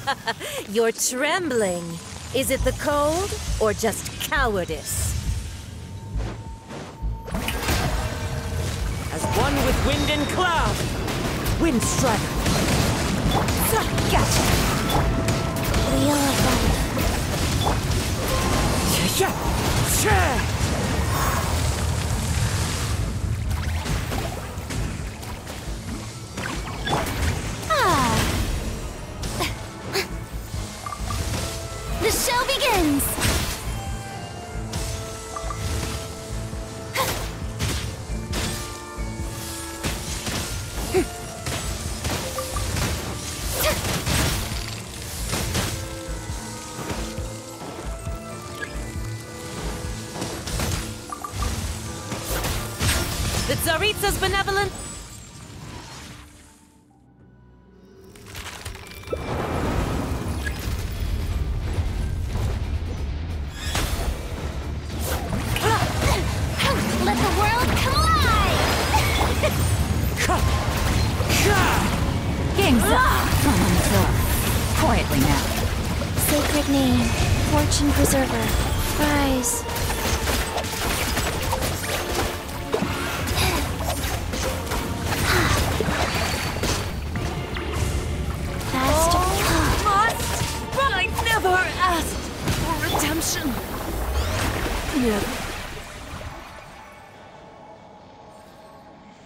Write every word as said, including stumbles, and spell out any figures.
You're trembling. Is it the cold or just cowardice? As one with wind and cloud. Wind Strider. Gotcha. Wheel of Life. Ah. The show begins. The Tsaritsa's benevolent... Let the world collide! Game's up! Come on the floor. Quietly now. Sacred name, fortune preserver, rise. Faster. Must! But I never asked for redemption. Yet